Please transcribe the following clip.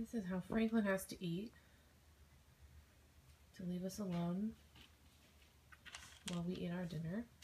This is how Franklin has to eat to leave us alone while we eat our dinner.